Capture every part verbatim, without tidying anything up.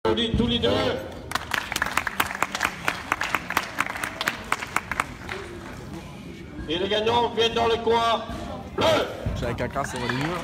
Tous les deux. Et les gagnants viennent dans le coin bleu. J'ai un caca, ça va aller mieux.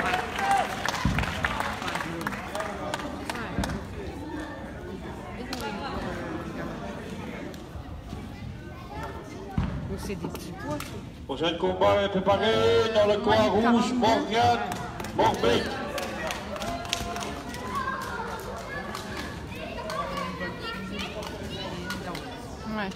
C'est des petits pois. Prochain combat est préparé dans le coin rouge, Morgane Morbeck. Ouais.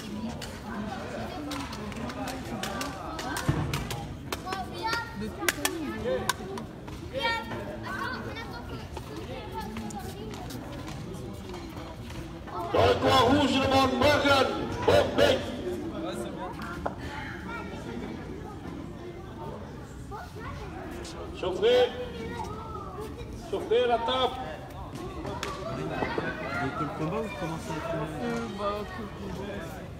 Dans le coin rouge, je demande Morgane Morbeck. Chauffez, chauffez la table. Que le combat ou comment ça Euh, bah, que le combat.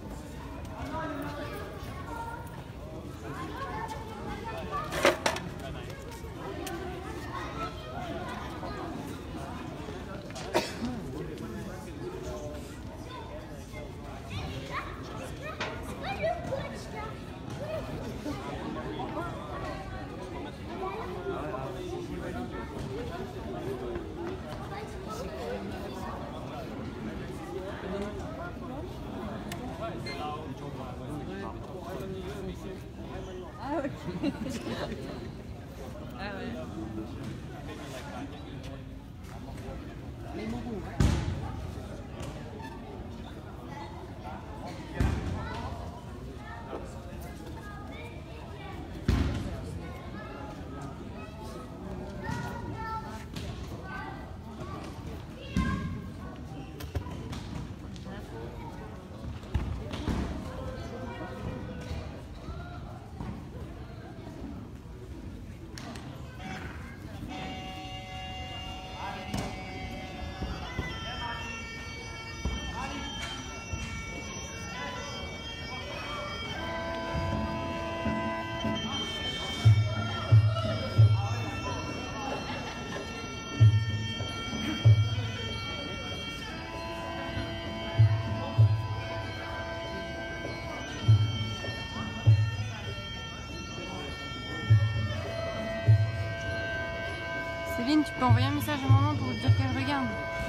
Ah ok. Ah ouais. Les mots. Céline, tu peux envoyer un message à maman pour lui dire qu'elle regarde.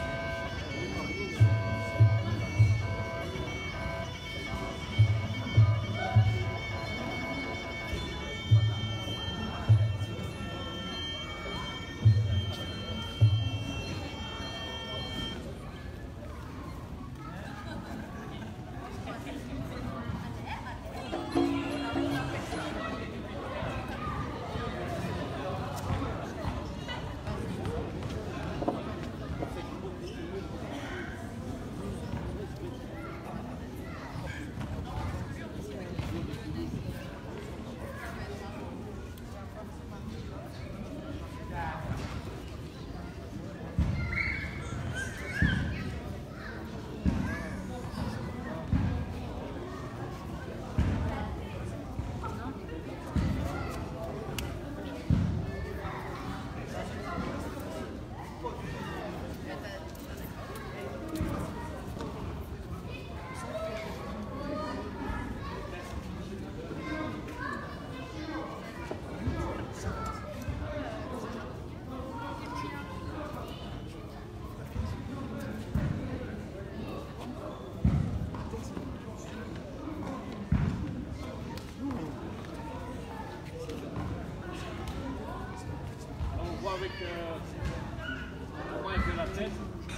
Avec euh, comment il fait la tête.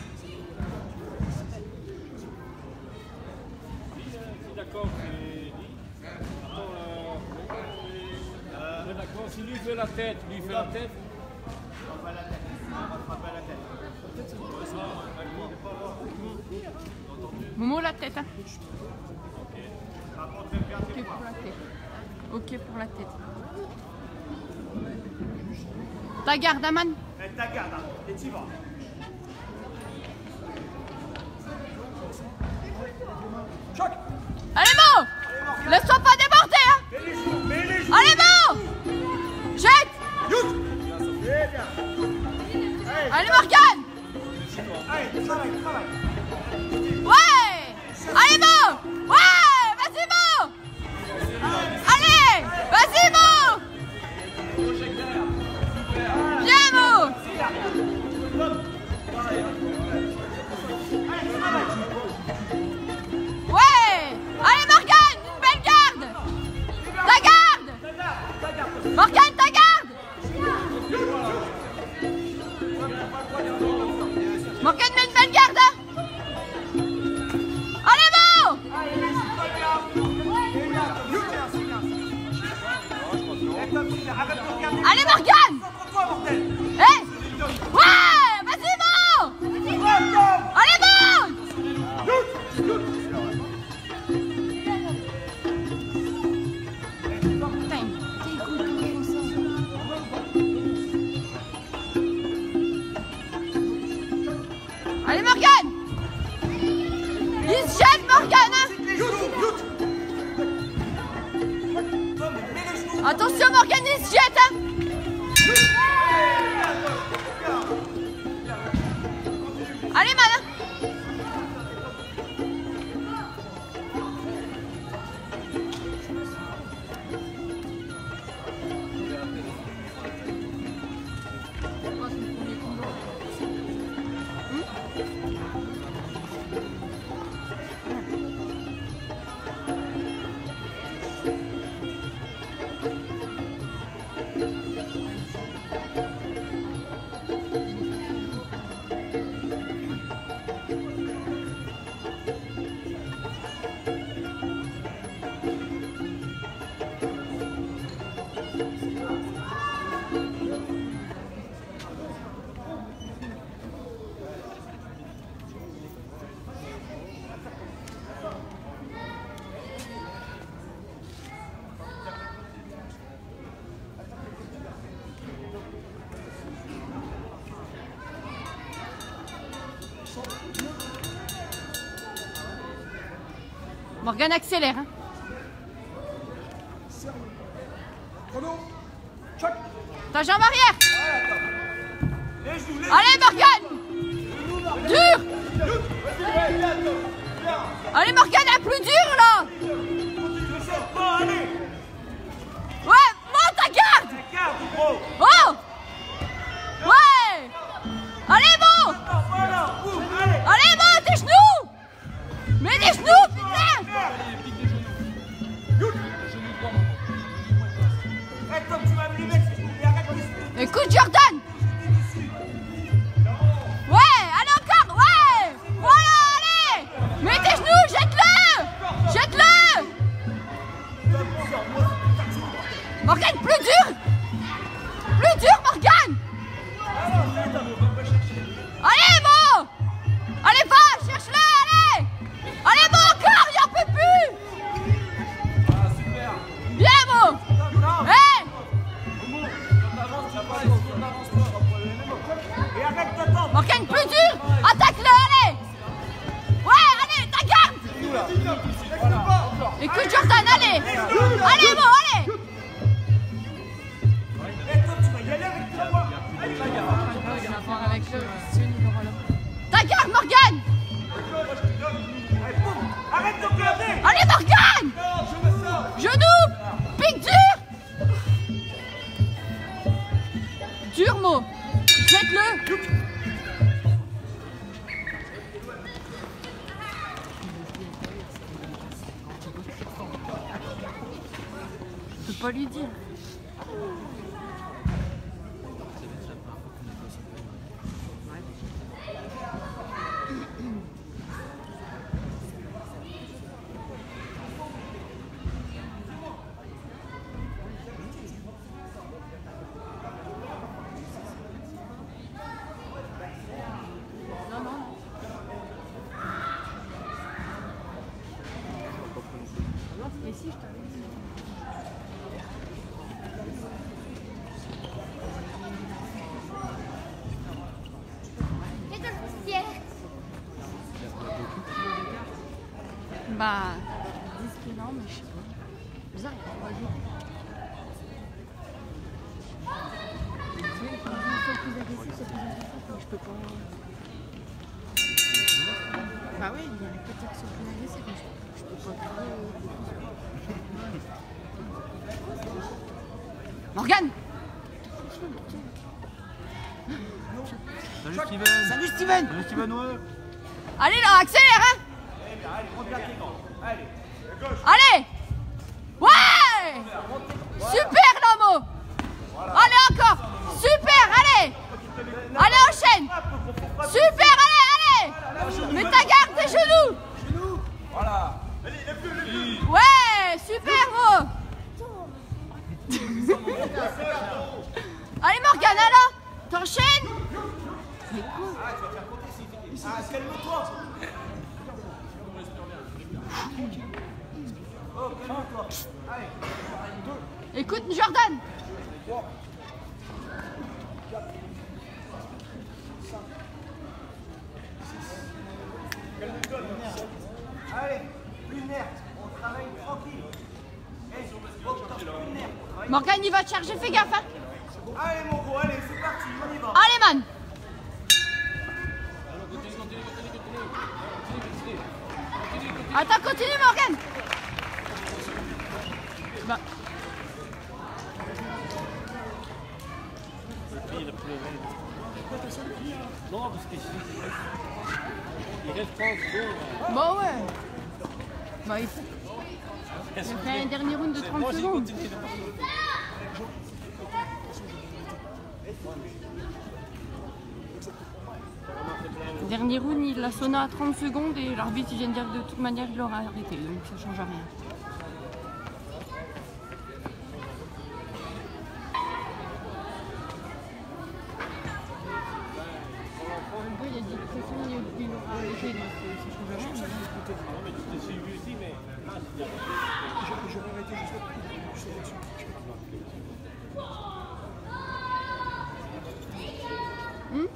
Si d'accord, c'est attends, euh, euh, d'accord, si lui fait la tête, lui fait la tête. On va la tête. On va frapper la tête. Momo, la tête, hein. Ok. Ok pour la tête. Ok pour la tête. Ta garde, Aman. Eh, ta garde, hein. Et tu vas. Choc. Allez, Mo. Laisse-toi pas déborder, hein. Allez, Mo. Jette. Allez, Morgane. Allez, travaille, travaille. Morgane. Il se jette, Morgane. Attention, Morgane, il se jette. Hein. Allez, malin. Morgane accélère. Hein. Ta jambe arrière. Allez, Morgane. Dur. Allez, Morgane, un plus dur là. Ouais, monte ta garde. Oh. Ouais. Allez, bon. Allez, bon, tes genoux. Mets des genoux, putain. Écoute, Jordan. Ouais, allez encore, ouais. Voilà, allez. Mets tes genoux, jette-le. Jette-le. Morgane, plus dur. Plus dur, Morgane. Allez, bon. Allez, va, cherche-le, allez. Allez, bon, encore, il en peut plus. Bien, bon. Hey. Morgane, plus dur. Attaque-le, allez. Ouais, allez, ta garde. Écoute, Jordan, allez. Allez, bon, allez. Ta garde, Morgane. Allez, Morgane. Genou. Pique dur. Dur, mot. Jette-le. Je peux pas lui dire. Mais si, je t'avais dit. Bah, ils disent que non, mais je sais pas. Bizarre, il y a trois jours. Tu sais, quand on est plus agressif, c'est plus agressif, mais je peux pas. Bah oui, il y a les petits qui sont plus agressifs, mais je peux pas crier. Morgane. Salut Steven. Salut Steven. Salut Steven, ouais. Allez là, accélère, hein. Allez. Ouais. Super, Lamo. Allez, encore. Super, allez. Allez, enchaîne. Super, allez, allez. Mets ta garde, tes genoux. Voilà. Ouais, super, gros. Allez, Morgane, alors. T'enchaînes. Ah, calme-toi. Oh, calme-toi. Allez. Écoute, Jordan. Morgane, il va te charger, fais gaffe. Hein. Allez mon gros, allez, c'est parti, on y va. Allez, man. Attends, continue, Morgane. Bah. Non, parce que il reste trente secondes. Bah ouais. Bah il faut. Il a fait un dernier round de trente secondes. Dernier round, il l'a sonné à trente secondes et l'arbitre il vient de dire que de toute manière il l'aura arrêté, donc ça change rien. Il a dit que de toute façon il l'aura arrêté, donc ça change rien. Non, mais tu t'es suivi aussi, mais là, J'aurais arrêté juste là-dessus. Hmm?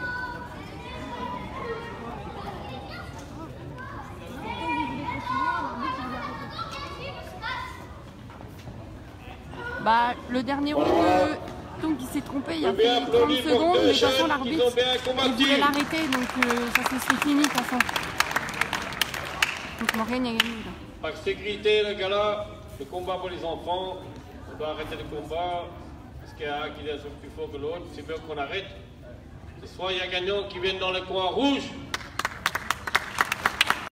Bah, le dernier round, euh, donc il s'est trompé, il a fait trente secondes, mais de toute façon l'arbitre il voulait l'arrêter, donc euh, ça c'est fini de toute façon. Donc Morgane a gagné là. Par sécurité, le gars-là, le combat pour les enfants, on doit arrêter le combat, parce qu'il y a un qui est plus fort que l'autre, c'est bien qu'on arrête. Soit il y a un gagnant qui vient dans le coin rouge,